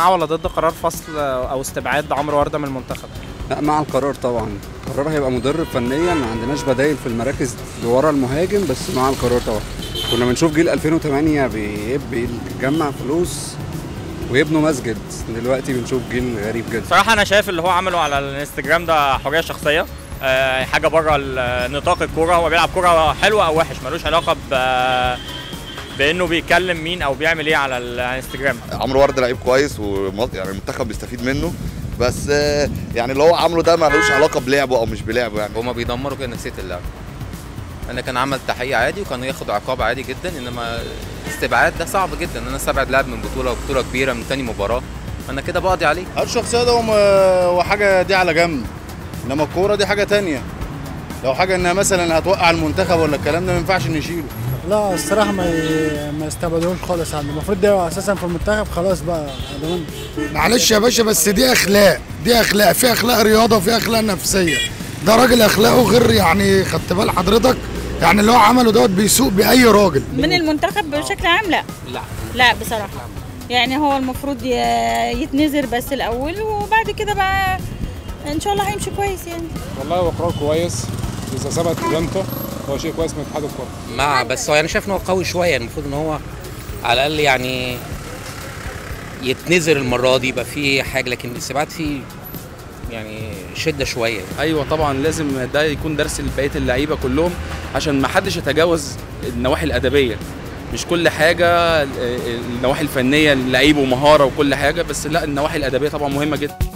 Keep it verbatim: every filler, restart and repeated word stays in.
مع ولا ضد قرار فصل او استبعاد عمرو ورده من المنتخب؟ لا، مع القرار طبعا. القرار هيبقى مضر فنيا، ما عندناش بدايل في المراكز اللي ورا المهاجم، بس مع القرار طبعا. كنا بنشوف جيل ألفين وثمانية بيجمع فلوس ويبنوا مسجد، دلوقتي بنشوف جيل غريب جدا. صراحه انا شايف اللي هو عمله على الانستجرام ده حريه شخصيه، أه حاجه بره نطاق الكوره. هو بيلعب كوره حلوه او وحش، ملوش علاقه بانه بيتكلم مين او بيعمل ايه على الانستجرام. عمرو ورده لعيب كويس ويعني المنتخب بيستفيد منه، بس يعني اللي هو عمله ده ملوش علاقه بلعبه او مش بلعبه. يعني هما بيدمروا كده نفسيه اللاعب. انا كان عمل تحقيق عادي وكان ياخد عقاب عادي جدا، انما استبعاد ده صعب جدا ان انا استبعد لاعب من بطوله وبطوله كبيره من تاني مباراه، انا كده بقضي عليه. الشخصيه ده وحاجه دي على جنب، انما الكوره دي حاجه تانية. لو حاجه انها مثلا هتوقع المنتخب ولا الكلام ده ما ينفعش نشيله. لا الصراحه ما ما استبعدوش خالص عنده، المفروض ده اساسا في المنتخب خلاص بقى. معلش يا باشا، بس دي اخلاق، دي اخلاق، في اخلاق رياضه وفي اخلاق نفسيه. ده راجل اخلاقه غير، يعني خدت بال حضرتك؟ يعني اللي هو عمله دوت بيسوق باي راجل من المنتخب بشكل عام. لا لا لا بصراحه، يعني هو المفروض يتنزل بس الاول وبعد كده بقى ان شاء الله هيمشي كويس. يعني والله هو قرار كويس، اذا ثبت قيمته هو شيء كويس من اتحاد الكوره. مع بس هو يعني شايف ان هو قوي شويه، المفروض ان هو على الاقل يعني يتنزل المره دي، يبقى في حاجه، لكن الاستبعاد فيه يعني شده شويه. ايوه طبعا لازم ده يكون درس لبقيه اللعيبه كلهم، عشان ما حدش يتجاوز النواحي الادبيه. مش كل حاجه النواحي الفنيه لعيب ومهاره وكل حاجه، بس لا، النواحي الادبيه طبعا مهمه جدا.